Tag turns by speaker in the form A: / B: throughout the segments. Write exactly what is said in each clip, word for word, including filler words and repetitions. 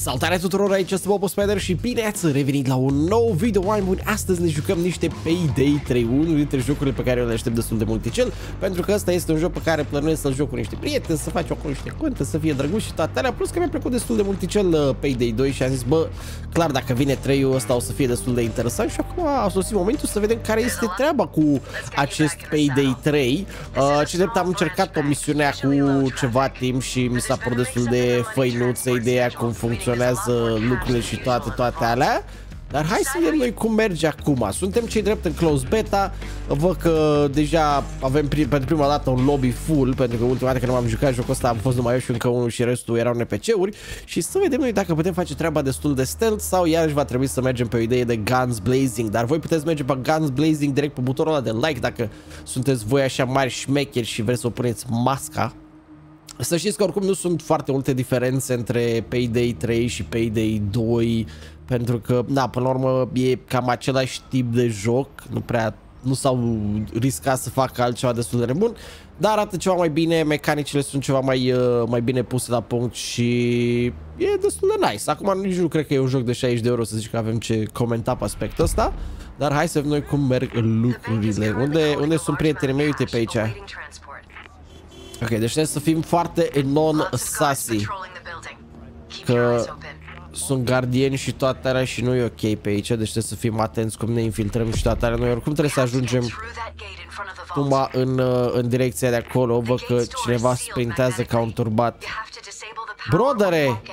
A: Salutare tuturor, aici este Bobo Spider și bine ați revenit la un nou video. Oameni buni, astăzi ne jucăm niște Payday trei, unul dintre jocurile pe care eu le aștept destul de mult cel, pentru că ăsta este un joc pe care plănuiesc să-l joc cu niște prieteni, să faci acolo niște conte, să fie drăguț și toate alea, plus că mi-a plăcut destul de mult cel uh, Payday doi și am zis, bă, clar, dacă vine trei-ul ăsta o să fie destul de interesant și acum a sosit momentul să vedem care este treaba cu acest Payday trei. Uh, ce drept am încercat o misiune cu ceva timp și mi s-a părut destul de făinuță ideea cum funcționează lucrurile și toate, toate alea. Dar hai să vedem noi cum merge acum. Suntem cei drept în close beta. Văd că deja avem prim, pentru prima dată un lobby full, pentru că ultima dată când m-am jucat jocul ăsta am fost numai eu și încă unul și restul erau N P C-uri. Și să vedem noi dacă putem face treaba destul de stealth sau iarăși va trebui să mergem pe o idee de guns blazing. Dar voi puteți merge pe guns blazing direct pe butonul ăla de like dacă sunteți voi așa mari șmecheri și vreți să o puneți masca. Să știți că oricum nu sunt foarte multe diferențe între Payday trei și Payday doi, pentru că, da, până la urmă e cam același tip de joc, nu prea, nu s-au riscat să facă altceva destul de nebun, dar arată ceva mai bine, mecanicile sunt ceva mai, mai bine puse la punct și e destul de nice. Acum nici nu cred că e un joc de șaizeci de euro să zic că avem ce comenta pe aspectul ăsta, dar hai să vedem noi cum merg lucrurile. Unde, unde sunt prietenii mei? Uite pe aici. Ok, deci trebuie să fim foarte non-sassy, că sunt gardieni și toate alea și nu e ok pe aici, deci trebuie să fim atenți cum ne infiltrăm și toate alea. Noi oricum trebuie să ajungem numai în, în direcția de acolo. Văd că cineva sprintează ca un turbat. Brodere!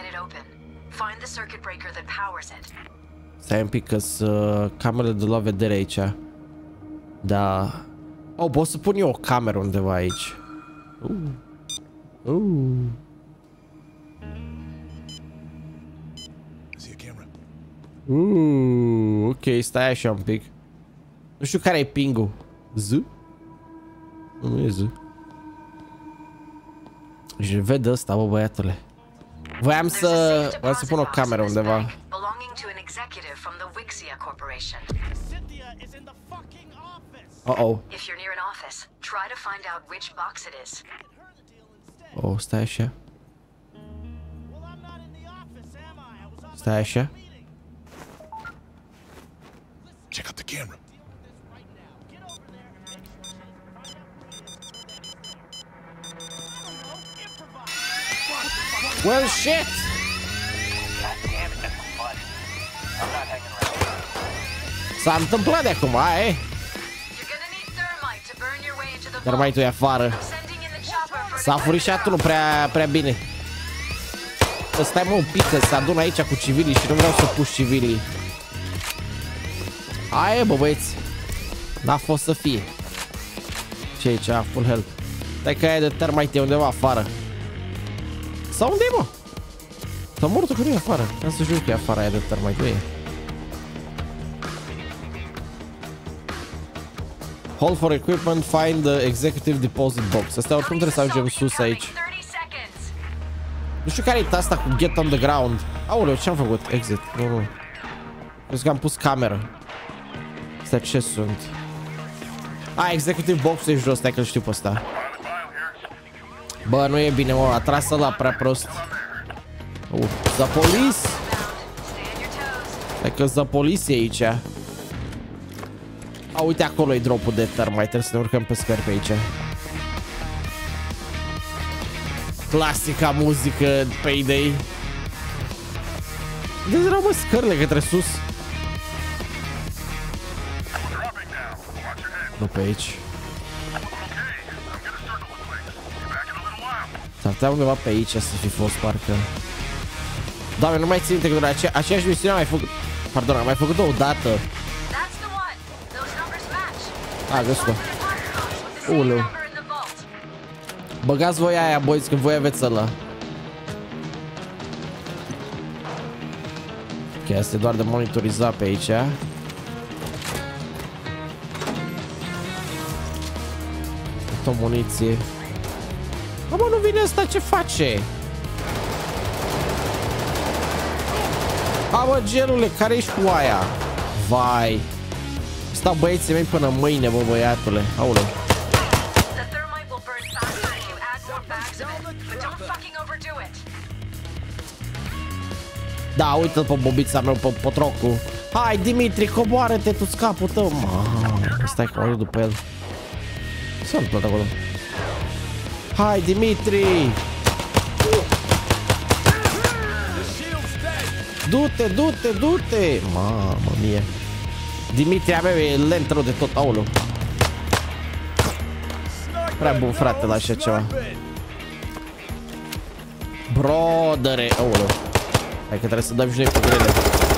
A: Stai un pic că sunt camerele de la vedere aici. Da. Oh, pot să pun eu o cameră undeva aici. Uh. Uh. Uh, ok, stai așa un pic. Nu știu care e ping-ul. Z? Nu e Z. Și ved ăsta, bă, băiatule. Voiam să... Voiam să pun o cameră undeva. Uh-oh. Oh, stai așa. Stai așa.
B: Check out the camera.
A: Well, shit. S-a întâmplat de acum, e? Termite-ul e afară. S-a furișat nu prea, prea bine. Să stai mă un pic că se adună aici cu civilii și nu vreau să puși civilii. Aia, bă, băieți. N-a fost să fie. Ce aici? Full health. Stai că aia de termite e undeva afară. Sau unde e, mă? S-a mortul că nu e afară. Am să jur că e afară aia de termite. Nu e. Hold for equipment, find the executive deposit box. Asta oricum trebuie să ajungem sus aici. Nu știu care e asta cu get on the ground. Aoleu, ce-am făcut? Exit. Nu, nu. Crezi că am pus cameră. Astea ce sunt? A, executive box-ul e jos, stai că-l știu pe ăsta. Bă, nu e bine, mă, a tras ăla prea prost. Uh, the police! Stai că the police e aici. A, uite acolo e dropul de termite, trebuie să ne urcăm pe scări pe aici. Clasica muzică Payday. Unde erau, mă, scările către sus? Nu pe aici. S-ar putea undeva pe aici să fi fost, parcă. Doamne, nu mai țin minte că doar ace aceeași misiune am mai făcut. Pardon, am mai făcut-o o dată. A, găsit-o. Uleu. Băgați voi aia, boys, că voi aveți ăla. Ok, asta e doar de monitorizat pe aici. O muniție. A, bă, nu vine ăsta, ce face? A, bă, gelule, care ești cu aia? Vai. Stau băieții mei până mâine, bă, băiatule. Aoleu. Da, uite-l pe bobița meu, pe potrocu. Hai, Dimitri, coboară-te tu scapul tău. Mamă, stai că mă duc după el. Ce-a întâmplat acolo? Hai, Dimitri! Du-te, du-te, du-te! Mamă mie! Dimitri a meu e lent rău de tot, aoleu. Prea bun, frate, la așa ceva. Brodere, aoleu. Hai că trebuie să dăm și noi cu grele.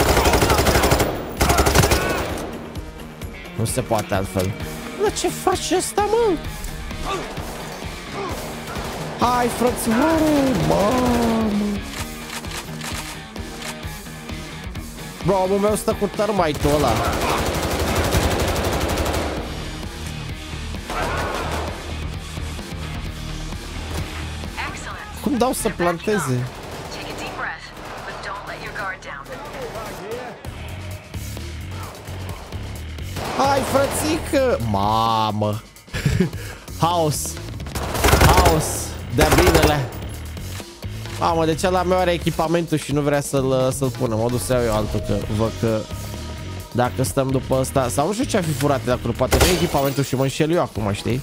A: Nu se poate altfel. Dar ce faci ăsta, mă? Hai, frățioare! Mamă! Bro, omul meu stă cu termite-ul ăla. Cum dau să planteze? Hai, frățică! Mamă! Haos! Haos! De-a binele! Mamă, deci ăla meu are echipamentul și nu vrea să-l să-l pună. Mă duc să iau eu altul, că văd că dacă stăm după ăsta... Sau nu știu ce-a fi furat de acolo. Poate nu e echipamentul și mă înșel eu acum, știi?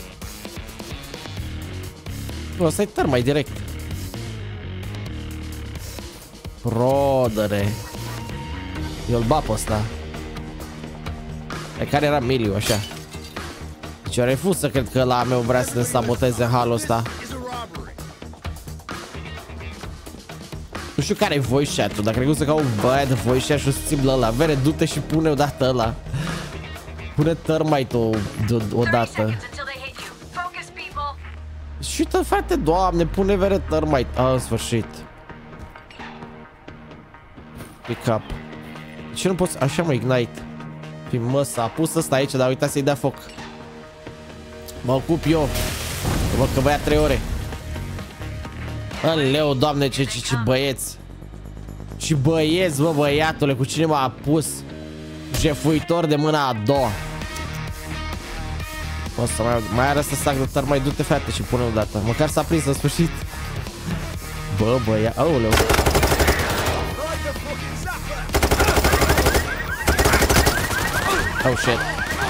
A: Nu, ăsta e termite direct. Brodere. Eu-l bat pe ăsta. Pe care era Miliu, așa. Deci eu refuz să cred că la meu vrea să ne saboteze în halul ăsta. Nu știu care e voice chat-ul, dacă cred că ca un băiat de voice chat și o să țin la ăla. Vere, du-te și pune odată ăla. Pune termite-ul odată. Și uite, frate, doamne, pune vere termite. Ah, în sfârșit. Pick up. De ce nu poți? Așa mă, ignite. Fi, mă, s-a pus ăsta aici, dar uita să-i dea foc. Mă ocup eu. Văd că băia trei ore. Aleu, doamne, ce, ce, ce băieți. Ce băieți, bă, băiatule. Cu cine m-a pus? Jefuitor de mâna a doua. O să mai, mai are să sac de tar. Mai du-te, frate, și pune odată. Măcar s-a prins în sfârșit. Bă, băia, aoleu. Oh shit.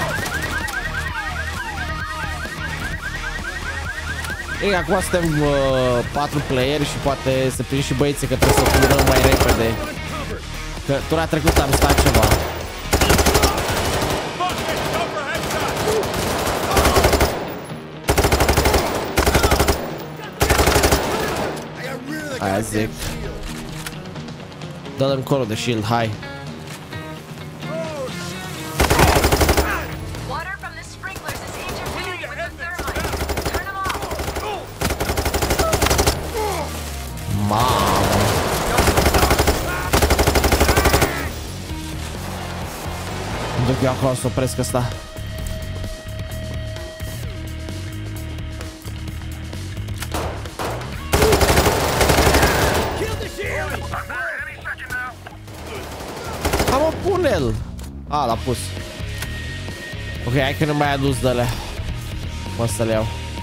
A: Ei, acum suntem uh, patru playeri și poate să prind și băieții că trebuie să turnăm mai repede. Că tura trecută am stat ceva. Aia zic. Dă-l încolo de shield, hai. Duc eu acolo să opresc ăsta. Ha, mă, pune-l! A, l-a pus. Ok, hai că nu mai adus de alea. Mă să le iau.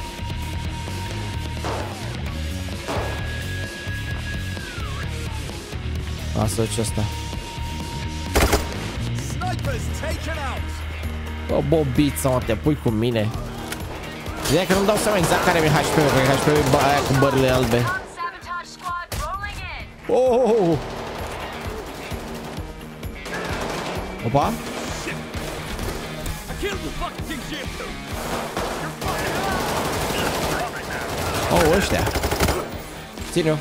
A: Lasă ce ăsta. Bă, bobița, mă, te pui cu mine. Ideea că nu-mi dau seama exact care mi-e H P-ul, că H P-ul e aia cu bările albe. Oh! Opa! Oh, ăștia! Ține-o!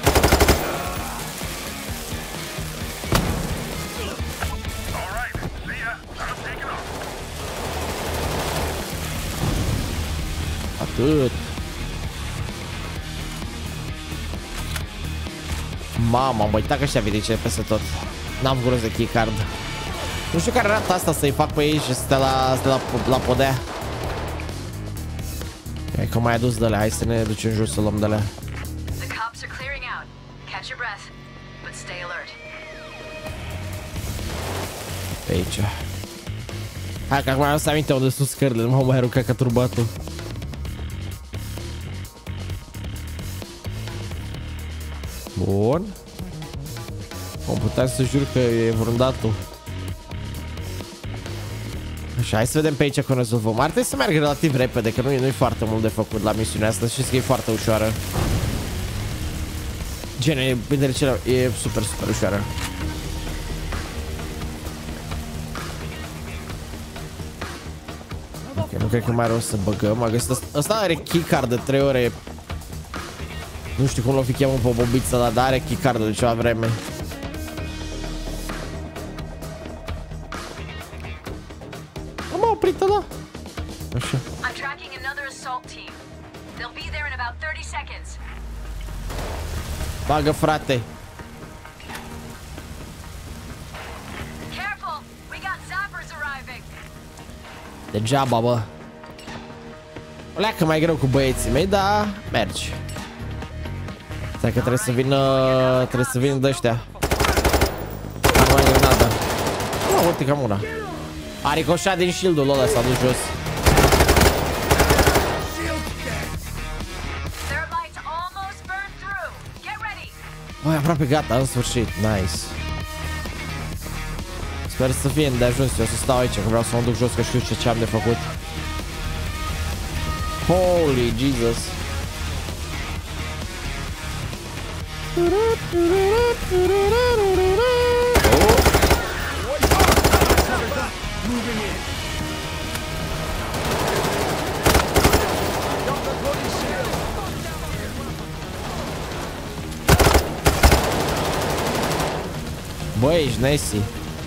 A: Atât. Mama, am uitat că ăștia vidice peste tot. N-am gură de keycard. Nu știu care rata asta să-i fac pe ei și să stea la, la, la podea. Hai că mai adus de alea, hai să ne ducem jos să luăm de alea. Pe aici. Hai că acum am să aminte unde sunt scările, nu m-au mai aruncat ca turbatul. Bun. Am putea să jur că e vreun datul. Așa, hai să vedem pe aici cum rezolvăm. Ar trebui să meargă relativ repede, că nu e, nu e foarte mult de făcut la misiunea asta. Știți că e foarte ușoară. Gen, e, printre cele, e super, super ușoară. Ok, nu cred că mai are rost să băgăm. Am găsit asta, asta are keycard de trei ore. Nu știu cum l-o fi cheamă pe bobița, dar are keycard de ceva vreme. Am oprit, da? Așa. Bagă, frate. Degeaba, bă. O leacă mai greu cu băieții mei, dar mergi. Stai că trebuie să vină, trebuie să vină de-ăștia. Ar mai grenadă. Oh, uite cam una. A ricoșat din shield-ul ăla, s-a dus jos. Băi, aproape gata, în sfârșit, nice. Sper să fie de ajuns, eu să stau aici, că vreau să mă duc jos, că știu ce, ce am de făcut. Holy Jesus. Băi, ești Nessie.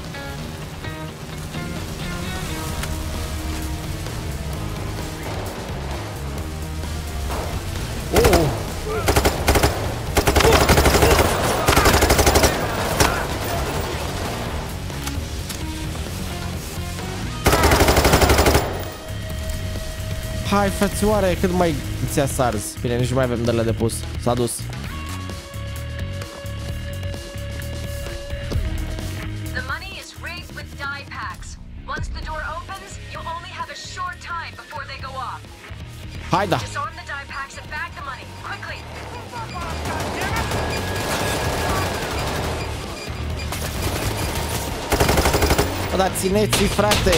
A: Oh. Hai, frățioare, cât mai ți-a sars. Bine, nici nu mai avem de la de pus. S-a dus. Hai, da. Bă, da, țineți-i, frate.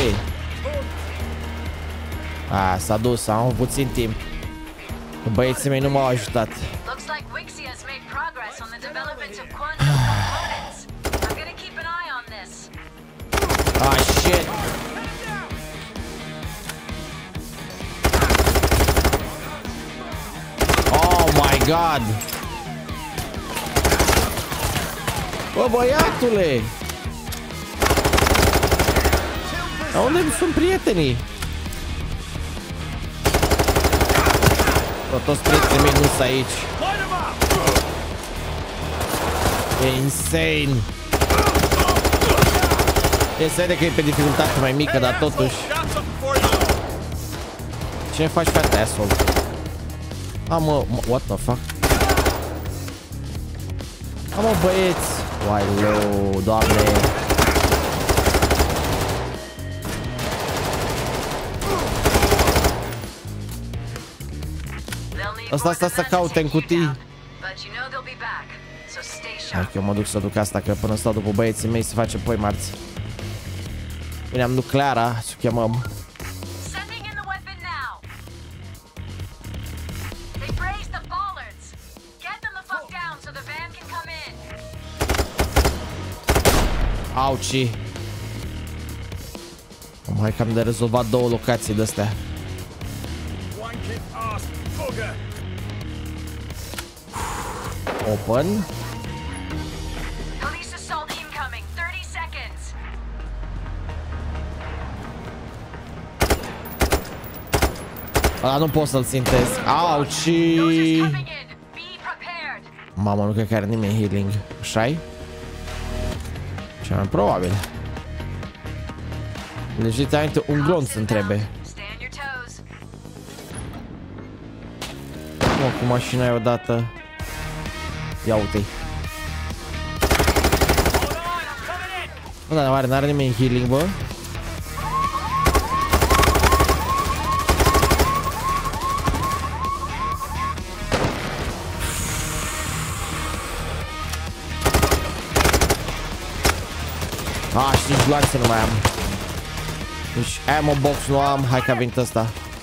A: A, s-a dus, am puțin timp. Băieții mei nu m-au ajutat. Ah, shit. Oh my god. Bă, băiatule. Dar unde sunt prietenii? Bă, toți prietenii mei nu sunt aici. E insane. E să vede că e pe dificultate mai mică, dar totuși. Ce faci, frate, asshole? Am mă, what the fuck? Am mă, băieți. Uai, doamne. Asta, asta să caute în cutii. Hai că eu mă duc să duc asta, că până stau după băieții mei se face poi marți. Bine, am nucleara, să o chemăm. Auci. Hai că am de rezolvat două locații de astea. Open. Ăla nu pot să-l țintesc. Auci. Mamă, nu cred că are nimeni healing. Așa-i? Cel mai probabil. Deci literalmente un glonț îmi trebuie. Mă, cu mașina e odată. Ia uite-i. Bă, dar oare n-are nimeni healing, bă? Ah, și nici gloanțe nu mai am. Nici ammo box nu am. Hai că a venit ăsta.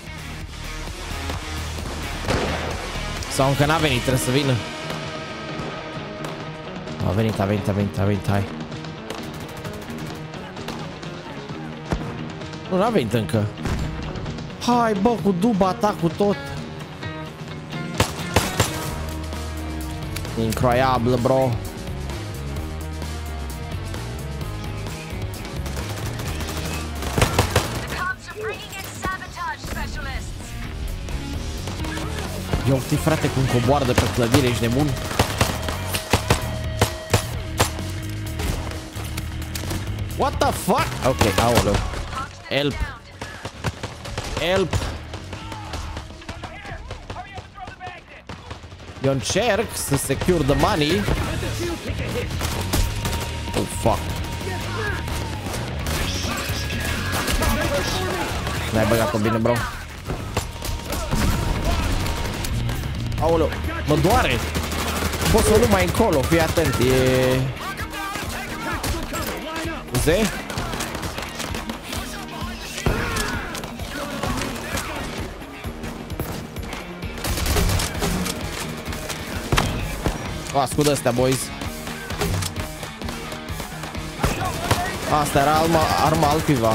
A: Sau încă n-a venit, trebuie să vină. A venit, a venit, a venit, a venit, hai. Nu, n-a venit încă. Hai, bă, cu duba, atac cu tot. Incroyabil, bro. Ia uite, frate, cum coboară de pe clădire, ești nebun? What the fuck? Ok, aoleu. Help. Help. Eu încerc să secure the money. Oh, fuck. N-ai băgat-o bine, bro. Aoleu, mă doare. Pot să o luăm mai încolo, fii atent. E... Ze? O, ascult astea, boys. Asta era arma, arma altcuiva.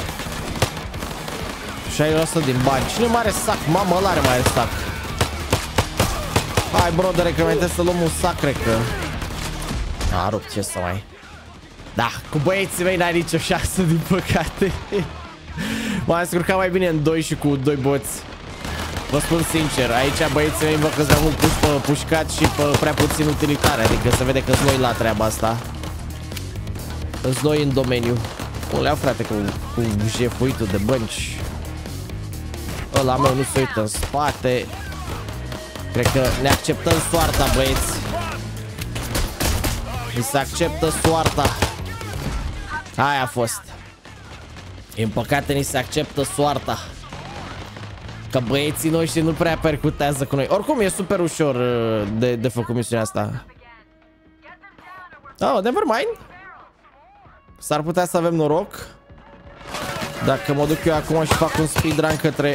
A: șaizeci la sută din bani. Cine mai are sac? Mamă, ăla are mai are sac. Hai, bro, de recomandez să luăm un sac, cred că. A rupt, ce să mai... Da, cu băieții mei n-ai nicio șansă, din păcate. M-am descurcat mai bine în doi și cu doi boți. Vă spun sincer, aici băieții mei văd că s-au mult pus pe pușcat și pe prea puțin utilitare. Adică se vede că sunt noi la treaba asta. Sunt noi în domeniu. Nu le-au, frate, cu, cu jefuitul de bănci. Ăla meu nu se uită în spate. Cred că ne acceptăm soarta, băieți. Mi se acceptă soarta. Aia a fost. Din păcate ni se acceptă soarta. Că băieții noștri nu prea percutează cu noi. Oricum e super ușor de, de făcut misiunea asta. Oh, never mind. S-ar putea să avem noroc. Dacă mă duc eu acum și fac un speedrun către...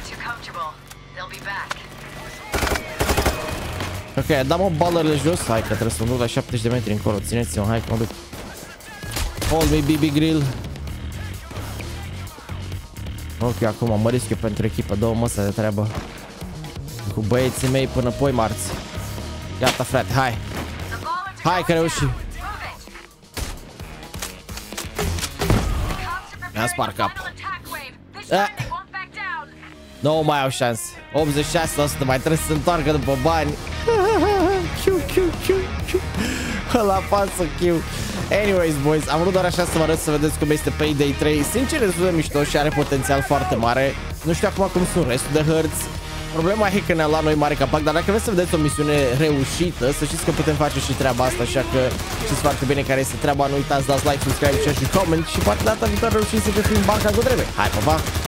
A: Ok, dăm o balările jos. Hai că trebuie să mă duc la șaptezeci de metri încolo. Țineți-mă, hai că mă duc. Hold me, B B Grill. Ok, acum mă risc eu pentru echipă. Două măsă de treabă cu băieții mei până poi marți. Gata, frate, hai. Hai că reușim. Mi-am spart cap. eh. Nu mai au șanse. optzeci și șase la sută mai trebuie să se întoarcă după bani. Ăla pasă Q. Anyways, boys, am vrut doar așa să vă arăt să vedeți cum este Payday trei. Sincer, e destul de mișto și are potențial foarte mare. Nu știu acum cum sunt restul de hărți. Problema e că ne-a luat noi mare capac, dar dacă vreți să vedeți o misiune reușită, să știți că putem face și treaba asta, așa că știți foarte bine care este treaba. Nu uitați, dați like, subscribe, share și comment și poate data viitoare reușim să găsim banca cu trebuie. Hai, pa, pa!